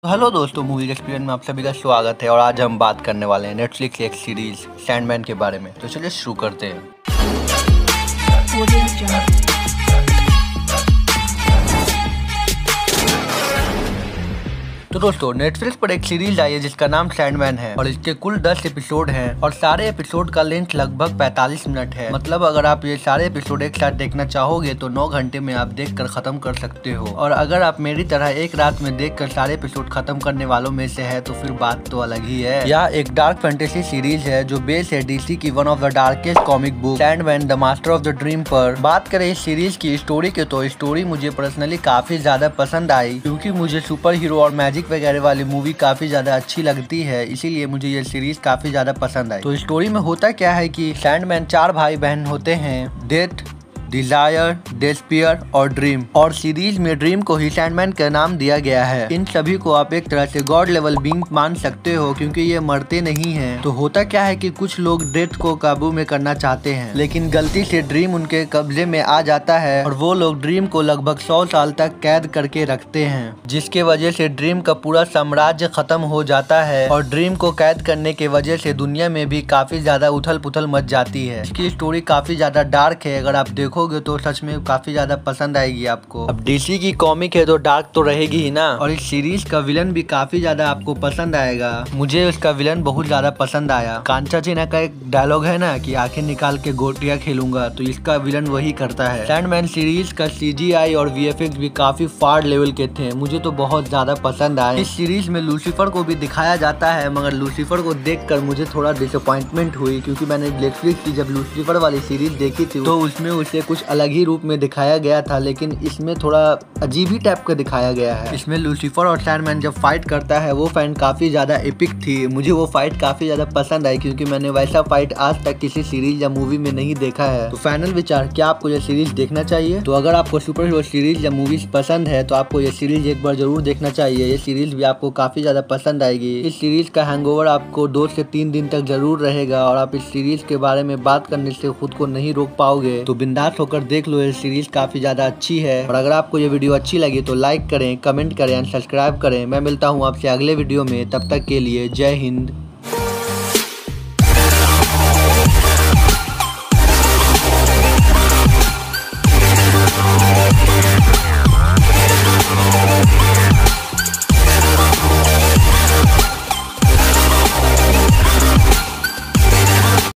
Hello दोस्तों, movie experience में आप सभी का स्वागत है। और आज हम बात करने वाले हैं नेटफ्लिक्स की एक सीरीज सैंडमैन के बारे में। तो चलिए शुरू करते हैं। तो दोस्तों, नेटफ्लिक्स पर एक सीरीज आई है जिसका नाम सैंडमैन है और इसके कुल 10 एपिसोड हैं और सारे एपिसोड का लेंथ लगभग 45 मिनट है। मतलब अगर आप ये सारे एपिसोड एक साथ देखना चाहोगे तो 9 घंटे में आप देखकर खत्म कर सकते हो। और अगर आप मेरी तरह एक रात में देखकर सारे एपिसोड खत्म करने वालों में से है तो फिर बात तो अलग ही है। यह एक डार्क फैंटेसी सीरीज है जो बेस है डीसी की one of the darkest comic book Sandman the master of the dream पर। बात करें इस सीरीज की स्टोरी के तो स्टोरी मुझे पर्सनली काफी ज्यादा पसंद आई, क्योंकि मुझे सुपर हीरो और मैजिक वगैरह वाली मूवी काफी ज्यादा अच्छी लगती है, इसीलिए मुझे ये सीरीज काफी ज्यादा पसंद आई। तो स्टोरी में होता क्या है कि सैंडमैन 4 भाई बहन होते हैं, डेथ, डिजायर, डेस्पियर और ड्रीम। और सीरीज में ड्रीम को ही सैंडमैन का नाम दिया गया है। इन सभी को आप एक तरह से गॉड लेवल बीइंग मान सकते हो, क्योंकि ये मरते नहीं हैं। तो होता क्या है कि कुछ लोग डेथ को काबू में करना चाहते हैं, लेकिन गलती से ड्रीम उनके कब्जे में आ जाता है और वो लोग ड्रीम को लगभग 100 साल तक कैद करके रखते हैं, जिसके वजह से ड्रीम का पूरा साम्राज्य खत्म हो जाता है। और ड्रीम को कैद करने के वजह से दुनिया में भी काफी ज्यादा उथल पुथल मच जाती है। इसकी स्टोरी काफी ज्यादा डार्क है, अगर आप देखोगे तो सच में काफी ज्यादा पसंद आएगी आपको। अब डीसी की कॉमिक है तो डार्क तो रहेगी ही ना। और इस सीरीज का विलन भी काफी ज्यादा आपको पसंद आएगा। मुझे उसका विलन बहुत ज्यादा पसंद आया। कांचाचीना का एक डायलॉग है ना कि आंखें निकाल के गोटियां खेलूंगा, तो इसका विलन वही करता है। सैंडमैन सीरीज का CGI और VFX भी काफी फाड़ लेवल के थे, मुझे तो बहुत ज्यादा पसंद आए। इस सीरीज में लूसीफर को भी दिखाया जाता है, मगर लूसीफर को देखकर मुझे थोड़ा डिसअपॉइंटमेंट हुई, क्योंकि मैंने नेटफ्लिक्स की जब लूसीफर वाली सीरीज देखी थी तो उसमें उसे कुछ अलग ही रूप में दिखाया गया था, लेकिन इसमें थोड़ा अजीब ही टाइप का दिखाया गया है। इसमें लूसीफर और सैंडमैन जब फाइट करता है वो फाइट काफी ज्यादा एपिक थी। मुझे वो फाइट काफी ज्यादा पसंद आई, क्योंकि मैंने वैसा फाइट आज तक किसी सीरीज या मूवी में नहीं देखा है। तो फाइनल विचार, क्या आपको ये सीरीज देखना चाहिए? तो अगर आपको सुपर हीरो सीरीज या मूवीज पसंद है तो आपको ये सीरीज एक बार जरूर देखना चाहिए। ये सीरीज भी आपको काफी ज्यादा पसंद आएगी। इस सीरीज का हैंगओवर आपको 2 से 3 दिन तक जरूर रहेगा और आप इस सीरीज के बारे में बात करने से खुद को नहीं रोक पाओगे। तो बिंदास होकर देख लो, ये सीरीज काफी ज्यादा अच्छी है। और अगर आपको ये वीडियो अच्छी लगी तो लाइक करें, कमेंट करें, सब्सक्राइब करें। मैं मिलता हूँ आपसे अगले वीडियो में, तब तक के लिए जय हिंद।